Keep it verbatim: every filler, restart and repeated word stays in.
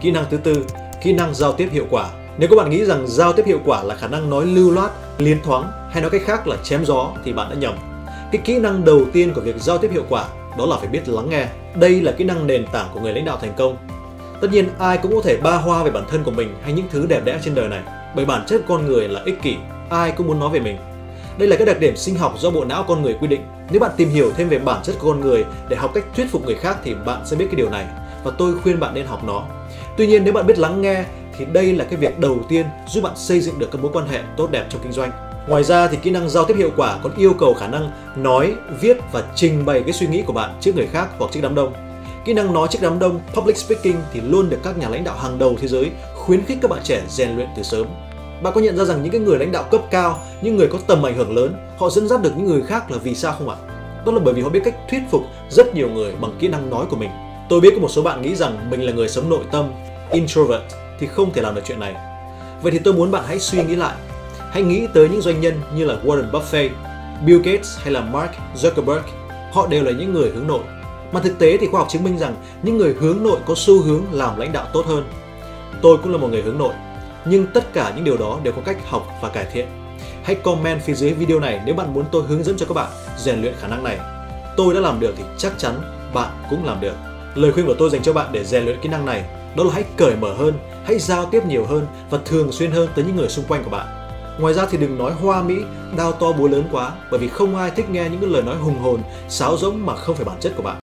Kỹ năng thứ tư, kỹ năng giao tiếp hiệu quả. Nếu các bạn nghĩ rằng giao tiếp hiệu quả là khả năng nói lưu loát, liến thoáng hay nói cách khác là chém gió thì bạn đã nhầm. Cái kỹ năng đầu tiên của việc giao tiếp hiệu quả đó là phải biết lắng nghe. Đây là kỹ năng nền tảng của người lãnh đạo thành công. Tất nhiên ai cũng có thể ba hoa về bản thân của mình hay những thứ đẹp đẽ trên đời này, bởi bản chất con người là ích kỷ, ai cũng muốn nói về mình. Đây là cái đặc điểm sinh học do bộ não con người quy định. Nếu bạn tìm hiểu thêm về bản chất của con người để học cách thuyết phục người khác thì bạn sẽ biết cái điều này, và tôi khuyên bạn nên học nó. Tuy nhiên nếu bạn biết lắng nghe thì đây là cái việc đầu tiên giúp bạn xây dựng được các mối quan hệ tốt đẹp trong kinh doanh. Ngoài ra thì kỹ năng giao tiếp hiệu quả còn yêu cầu khả năng nói, viết và trình bày cái suy nghĩ của bạn trước người khác hoặc trước đám đông. Kỹ năng nói trước đám đông, public speaking thì luôn được các nhà lãnh đạo hàng đầu thế giới khuyến khích các bạn trẻ rèn luyện từ sớm. Bạn có nhận ra rằng những cái người lãnh đạo cấp cao, những người có tầm ảnh hưởng lớn, họ dẫn dắt được những người khác là vì sao không ạ? Đó là bởi vì họ biết cách thuyết phục rất nhiều người bằng kỹ năng nói của mình. Tôi biết có một số bạn nghĩ rằng mình là người sống nội tâm, introvert thì không thể làm được chuyện này. Vậy thì tôi muốn bạn hãy suy nghĩ lại. Hãy nghĩ tới những doanh nhân như là Warren Buffett, Bill Gates hay là Mark Zuckerberg. Họ đều là những người hướng nội. Mà thực tế thì khoa học chứng minh rằng những người hướng nội có xu hướng làm lãnh đạo tốt hơn. Tôi cũng là một người hướng nội. Nhưng tất cả những điều đó đều có cách học và cải thiện. Hãy comment phía dưới video này nếu bạn muốn tôi hướng dẫn cho các bạn rèn luyện khả năng này. Tôi đã làm được thì chắc chắn bạn cũng làm được. Lời khuyên của tôi dành cho bạn để rèn luyện kỹ năng này đó là hãy cởi mở hơn, hãy giao tiếp nhiều hơn và thường xuyên hơn tới những người xung quanh của bạn. Ngoài ra thì đừng nói hoa mỹ, đao to búa lớn quá, bởi vì không ai thích nghe những cái lời nói hùng hồn, sáo rỗng mà không phải bản chất của bạn.